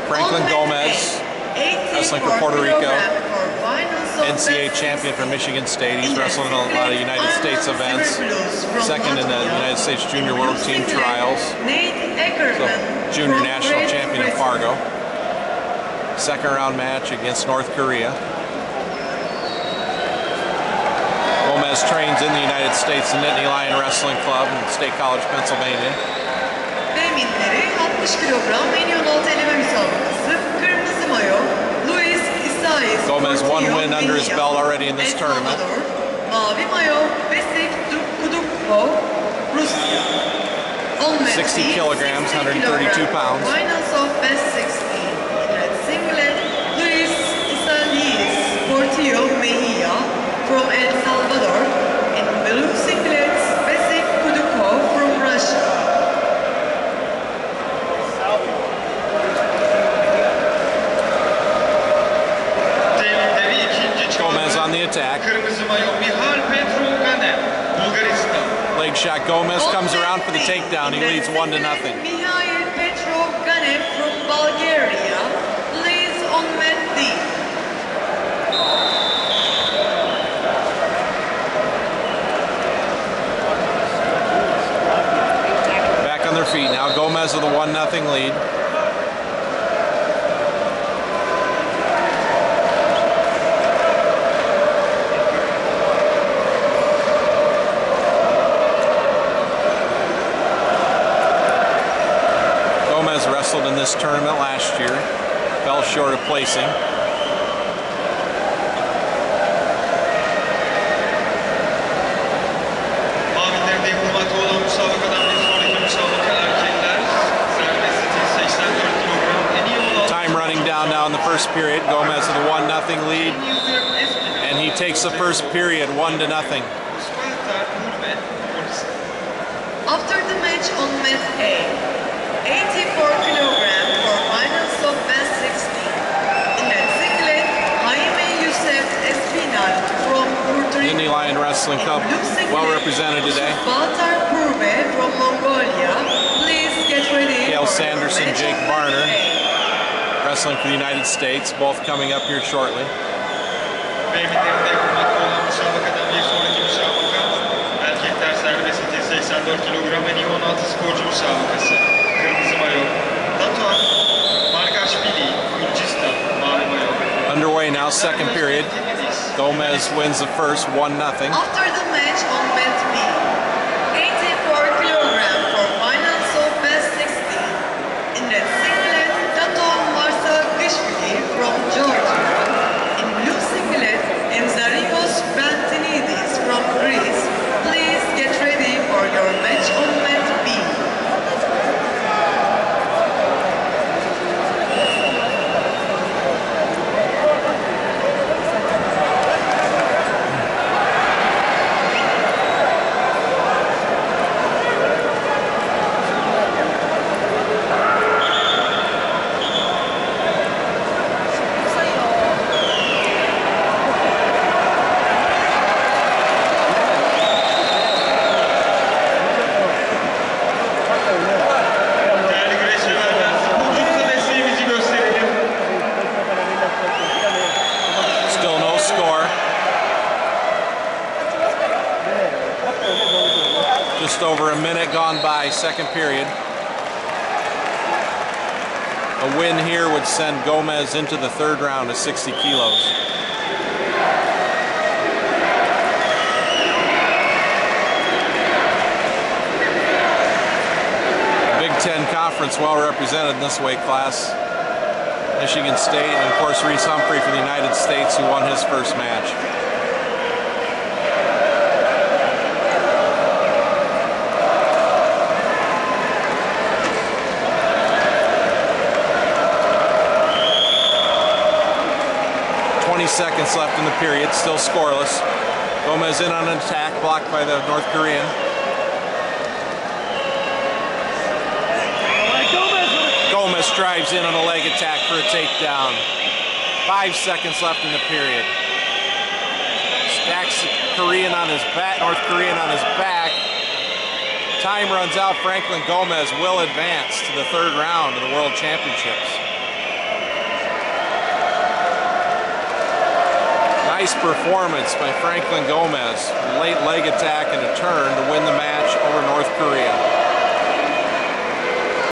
Franklin Gomez, wrestling for Puerto Rico, NCAA champion for Michigan State. He's wrestled in a lot of United States events. Second in the United States Junior World Team Trials. So, junior national champion in Fargo. Second round match against North Korea. Gomez trains in the United States in Nittany Lion Wrestling Club in State College, Pennsylvania. Feminleri 60 kilogram en yol altı eleme müsabakası. Kırmızı mayo Luis Isaias Gomez one win under his belt already in this tournament. Mavi mayo Besik Kudukov Rusya. 60 kilograms, 132 pounds. Finals of best 16. In red singlet Luis Isaias Portillo Mejia from El Salvador. In blue singlets Besik Kudukov from Russia. Gomez on the attack. Leg shot. Gomez comes around for the takedown. He leads 1-0. Mikhail Petrov-Ganev from Bulgaria leads on mat D. Back on their feet now. Gomez with a 1-0 lead. Wrestled in this tournament last year, fell short of placing. Time running down now in the first period. Gomez with a 1-0 lead, and he takes the first period 1-0. After the match on mat A, 84 kilogram for finals of best 16. In that singlet, Jaime Youssef Espinal from Puerto Rico. Nittany Lion Wrestling Club, well represented today. Baltar Purbe from Mongolia. Please get ready. Gail Sanderson, Jake Varner, wrestling for the United States, both coming up here shortly. Erkekler serbest 84 kilogram en iyi 16 sporcu müsabakası. Kırmızı mayo Tatuan Margashvili, Gürcistan, mavi mayo. Underway now, second period. Gomez wins the first 1-0. After the match on mat B, 84 kilogram for finals of best 16. In that singlet, Taton Margashvili from Georgia. In blue singlet, Emzarios Bantinidis from Greece. Please get ready for your match on mat B. Just over a minute gone by, second period. A win here would send Gomez into the third round at 60 kilos. Big Ten Conference well represented in this weight class. Michigan State and of course Reese Humphrey for the United States, who won his first match. Seconds left in the period, still scoreless. Gomez in on an attack, blocked by the North Korean. Gomez drives in on a leg attack for a takedown. 5 seconds left in the period. Stacks the Korean on his back, North Korean on his back. Time runs out. Franklin Gomez will advance to the third round of the World Championships. Nice performance by Franklin Gomez. Late leg attack and a turn to win the match over North Korea.